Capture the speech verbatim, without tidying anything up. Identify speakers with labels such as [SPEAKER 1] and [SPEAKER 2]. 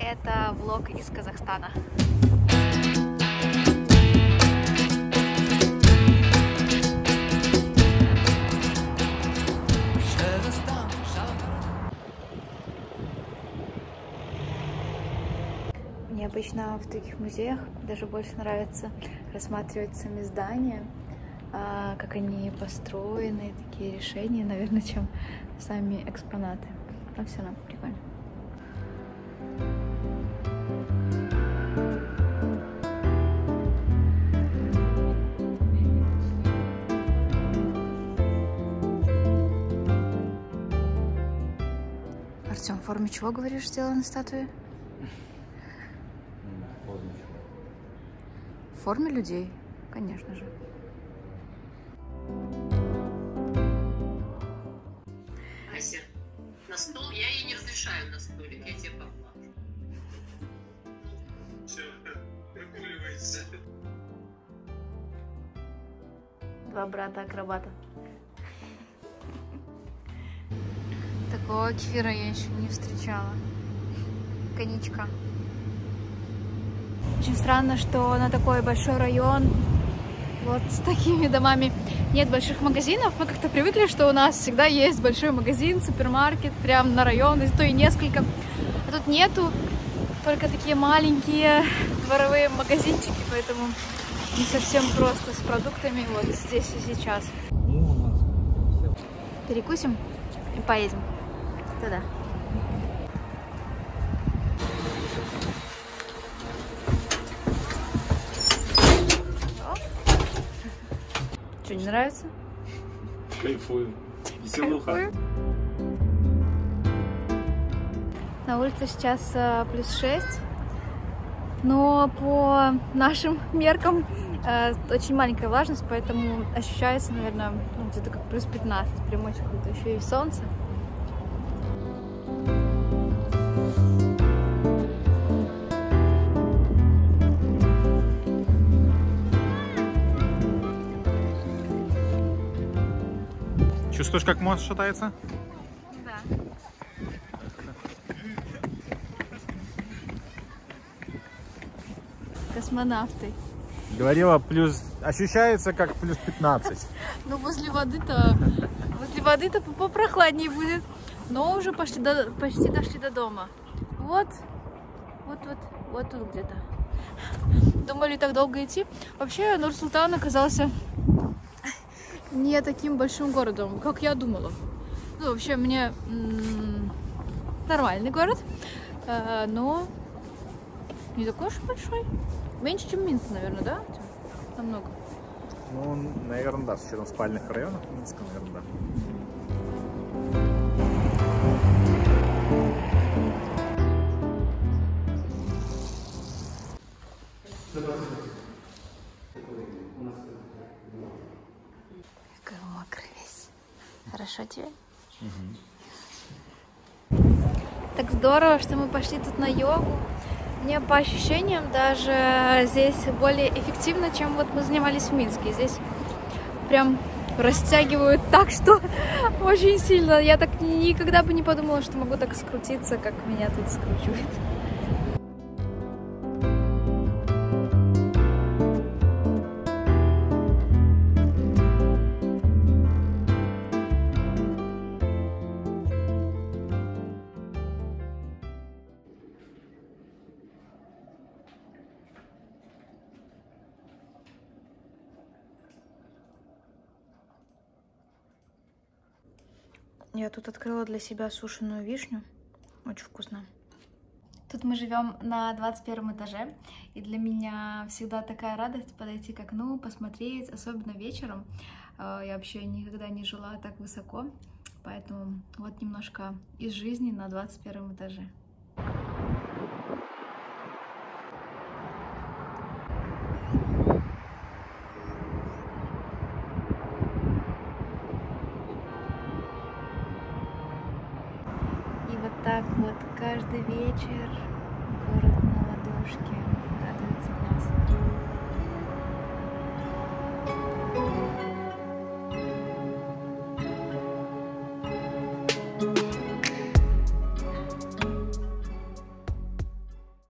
[SPEAKER 1] это влог из Казахстана. Мне обычно в таких музеях даже больше нравится рассматривать сами здания, как они построены, такие решения, наверное, чем сами экспонаты. Но все равно прикольно. Артем, в форме чего, говоришь, сделаны статуи? В форме людей, конечно же.
[SPEAKER 2] Ася, на стол я ей не разрешаю на столик, я тебе поплачу. Все, прогуливается.
[SPEAKER 1] Два брата-акробата. Такого кефира я еще не встречала. Коньячка. Очень странно, что на такой большой район вот с такими домами нет больших магазинов. Мы как-то привыкли, что у нас всегда есть большой магазин, супермаркет, прям на район, и то и несколько. А тут нету, только такие маленькие дворовые магазинчики, поэтому не совсем просто с продуктами вот здесь и сейчас. Перекусим и поедем туда. Что, не нравится?
[SPEAKER 3] Кайфую. Веселуха.
[SPEAKER 1] На улице сейчас а, плюс шесть, но по нашим меркам а, очень маленькая влажность, поэтому ощущается, наверное, ну, где-то как плюс пятнадцать. Прям очень круто. Еще и солнце.
[SPEAKER 3] Чувствуешь, как мост шатается?
[SPEAKER 1] Да. Космонавты.
[SPEAKER 3] Говорила, плюс ощущается как плюс пятнадцать.
[SPEAKER 1] Ну, возле воды-то возле воды-то попрохладнее будет. Но уже почти, до, почти дошли до дома. Вот, вот, вот, вот тут где-то. Думали так долго идти. Вообще, Нур-Султан оказался не таким большим городом, как я думала. Ну, вообще, мне нормальный город, э, но не такой уж большой. Меньше, чем Минск, наверное, да? Намного.
[SPEAKER 3] Ну, наверное, да, с учетом спальных районов Минска, наверное, да.
[SPEAKER 1] Какой мокрый весь. Хорошо тебе? Угу. Так здорово, что мы пошли тут на йогу. Мне по ощущениям даже здесь более эффективно, чем вот мы занимались в Минске. Здесь прям растягивают так, что очень сильно. Я так никогда бы не подумала, что могу так скрутиться, как меня тут скручивает. Я тут открыла для себя сушеную вишню. Очень вкусно. Тут мы живем на двадцать первом этаже. И для меня всегда такая радость подойти к окну, посмотреть, особенно вечером. Я вообще никогда не жила так высоко. Поэтому вот немножко из жизни на двадцать первом этаже. Так вот каждый вечер